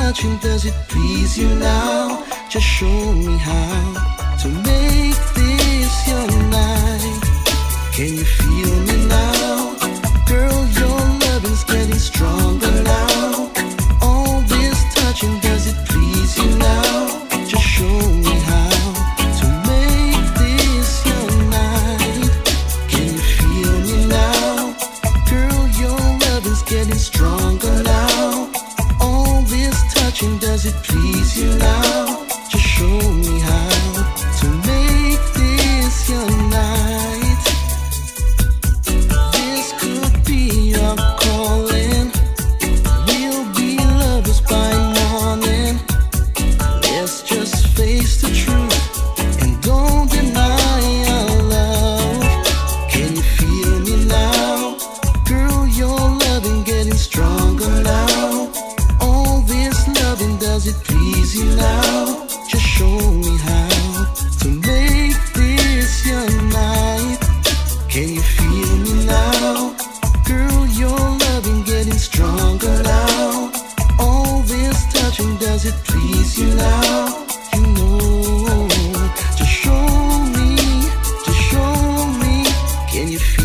touching, does it please you now? Just show me how to make this your night. Can you feel me now? Girl, your loving's getting stronger now. All this touching, does it please you now? Just show me how to make this your night. Can you feel me now? Girl, your loving's getting stronger now. All this touching, does it please you now? Just show me how to make this your night. This could be your calling. We'll be lovers by morning. Let's just face the truth and don't deny our love. Can you feel me now? Girl, your loving getting stronger now. All this loving, does it please you now? Just show me how to make this your night. Can you feel me now? Girl, your loving getting stronger now. All this touching, does it please you now? You know, just show me, can you feel